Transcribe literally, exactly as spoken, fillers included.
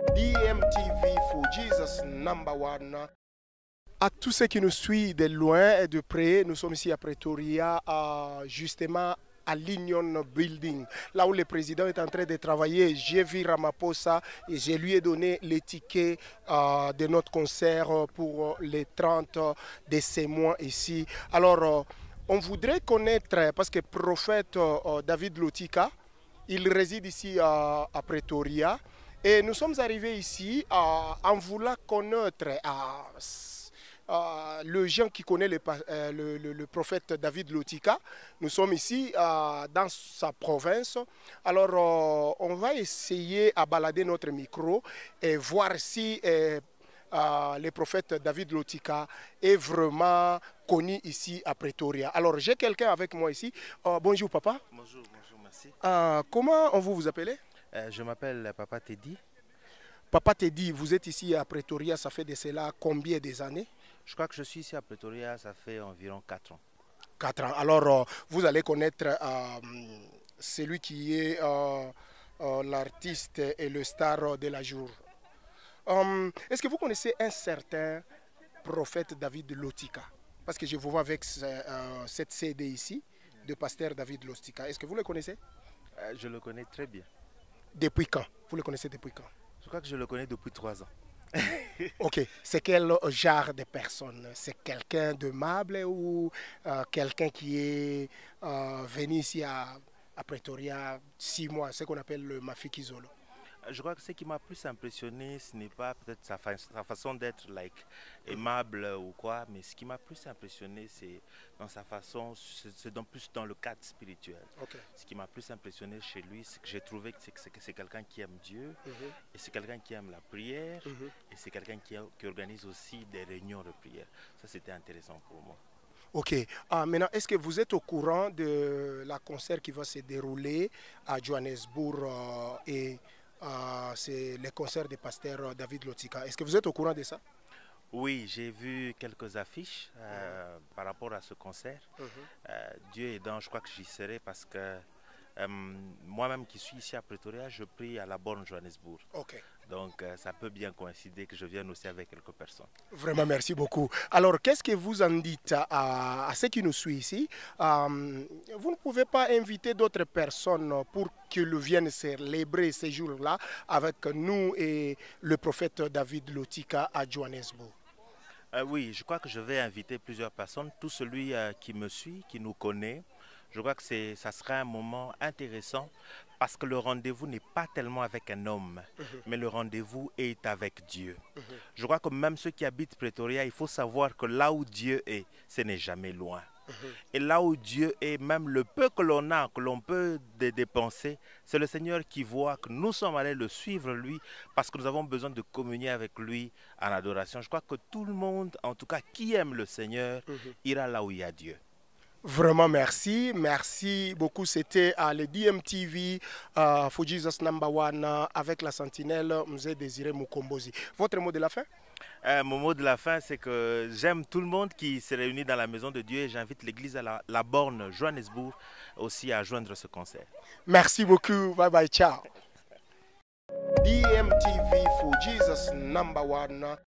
D M T V for Jesus number one. À tous ceux qui nous suivent de loin et de près, nous sommes ici à Pretoria, euh, justement à l'Union Building, là où le président est en train de travailler. J'ai vu Ramaphosa et je lui ai donné les tickets euh, de notre concert pour les trente de ces mois ici. Alors, euh, on voudrait connaître, parce que prophète euh, David Lotika, il réside ici euh, à Pretoria. Et nous sommes arrivés ici euh, en voulant connaître euh, euh, le gens qui connaît le, euh, le, le, le prophète David Lotika. Nous sommes ici euh, dans sa province. Alors, euh, on va essayer à balader notre micro et voir si euh, euh, le prophète David Lotika est vraiment connu ici à Pretoria. Alors, j'ai quelqu'un avec moi ici. Euh, bonjour, papa. Bonjour, bonjour, merci. Euh, comment on vous vous appelez? Euh, je m'appelle Papa Teddy. Papa Teddy, vous êtes ici à Pretoria, ça fait de cela combien des années? Je crois que je suis ici à Pretoria, ça fait environ quatre ans. quatre ans. Alors, euh, vous allez connaître euh, celui qui est euh, euh, l'artiste et le star de la jour. Um, Est-ce que vous connaissez un certain prophète David Lotika? Parce que je vous vois avec euh, cette C D ici, de pasteur David Lotika. Est-ce que vous le connaissez? Euh, je le connais très bien. Depuis quand? Vous le connaissez depuis quand? Je crois que je le connais depuis trois ans. Ok, c'est quel genre de personne? C'est quelqu'un d'aimable ou euh, quelqu'un qui est euh, venu ici à, à Pretoria six mois, ce qu'on appelle le Mafikizolo? Je crois que ce qui m'a plus impressionné, ce n'est pas peut-être sa, fa sa façon d'être like, aimable ou quoi, mais ce qui m'a plus impressionné, c'est dans sa façon, c'est plus dans le cadre spirituel. Okay. Ce qui m'a plus impressionné chez lui, c'est que j'ai trouvé que c'est quelqu'un qui aime Dieu, mm-hmm. et c'est quelqu'un qui aime la prière, mm-hmm. et c'est quelqu'un qui, qui organise aussi des réunions de prière. Ça, c'était intéressant pour moi. Ok. Ah, maintenant, est-ce que vous êtes au courant de la concert qui va se dérouler à Johannesburg euh, et Uh, c'est le concert du pasteur David Lotika. Est-ce que vous êtes au courant de ça? Oui, j'ai vu quelques affiches euh, mm-hmm. par rapport à ce concert. Mm-hmm. euh, Dieu aidant, je crois que j'y serai parce que euh, moi-même qui suis ici à Pretoria, je prie à la borne Johannesburg. Okay. Donc euh, ça peut bien coïncider que je vienne aussi avec quelques personnes. Vraiment, merci beaucoup. Alors, qu'est-ce que vous en dites à, à ceux qui nous suivent ici? um, Vous ne pouvez pas inviter d'autres personnes pour qu'ils viennent célébrer ces jours-là avec nous et le prophète David Lotika à Johannesburg? Euh, oui, je crois que je vais inviter plusieurs personnes. Tout celui euh, qui me suit, qui nous connaît, je crois que ça sera un moment intéressant parce que le rendez-vous n'est pas tellement avec un homme, mm-hmm. mais le rendez-vous est avec Dieu. Mm-hmm. Je crois que même ceux qui habitent Pretoria, il faut savoir que là où Dieu est, ce n'est jamais loin. Mm-hmm. Et là où Dieu est, même le peu que l'on a, que l'on peut dépenser, c'est le Seigneur qui voit que nous sommes allés le suivre lui parce que nous avons besoin de communier avec lui en adoration. Je crois que tout le monde, en tout cas qui aime le Seigneur, mm-hmm. ira là où il y a Dieu. Vraiment merci, merci beaucoup. C'était à le D M T V uh, for Jesus number one uh, avec la sentinelle Mzee Désiré Mukombozi. Votre mot de la fin? Euh, mon mot de la fin, c'est que j'aime tout le monde qui se réunit dans la maison de Dieu et j'invite l'église à la, la borne Johannesburg aussi à joindre ce concert. Merci beaucoup, bye bye, ciao. D M T V for Jesus number one.